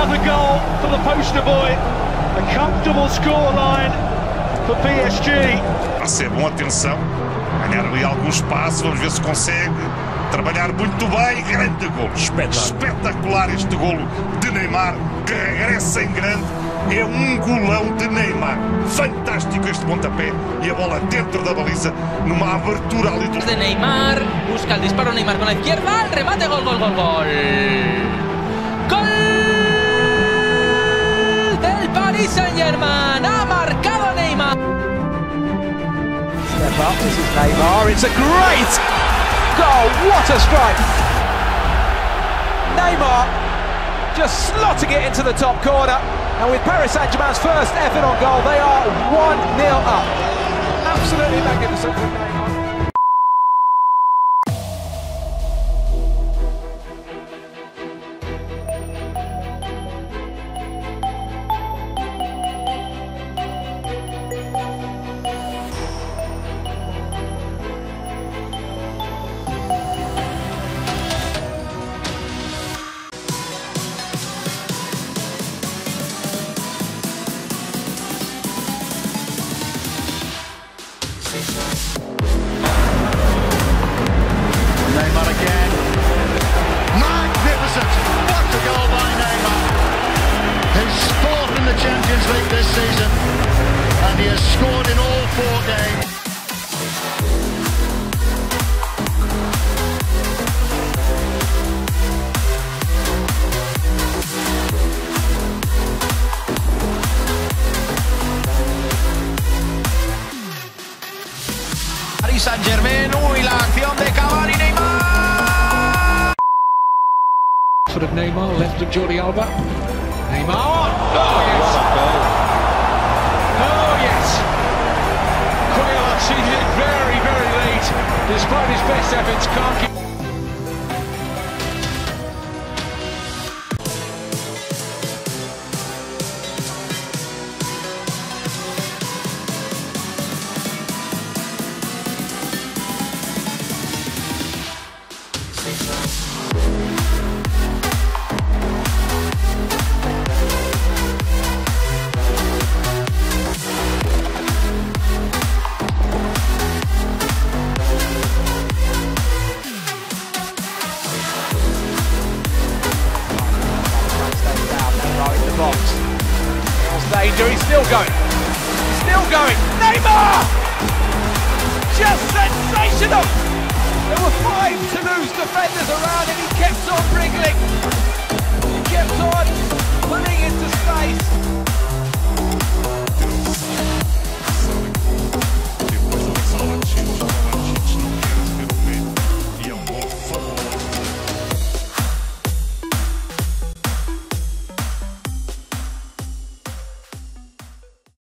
another goal for the poster boy. A comfortable scoreline for PSG. Vai ser bom, atenção. Ganhar ali algum espaço, vamos ver se consegue. Trabalhar muito bem, grande golo. Espetacular este golo de Neymar, que regressa em grande. É um golão de Neymar. Fantástico este pontapé e a bola dentro da baliza, numa abertura ali do... De Neymar, busca el disparo Neymar con la izquierda, el remate, gol, gol, gol, gol. Gol del Paris Saint-Germain, ha marcado Neymar. Step up, this is Neymar, it's a great goal, what a strike! Neymar just slotting it into the top corner, and with Paris Saint-Germain's first effort on goal, they are 1-0 up. Absolutely magnificent from Neymar. Neymar again. Magnificent! What a goal by Neymar. His fourth in the Champions League this season, and he has scored in all 4 games. Paris Saint-Germain, uy, la acción de Cavani, Neymar. Foot of Neymar, left of Jordi Alba. Neymar, oh yes! Oh yes! Quayle sees it very, very late. Despite his best efforts, can't keep... Box. There's danger, he's still going. Still going. Neymar! Just sensational! There were 5 Toulouse defenders around him, he kept on wriggling. He kept on pulling into space.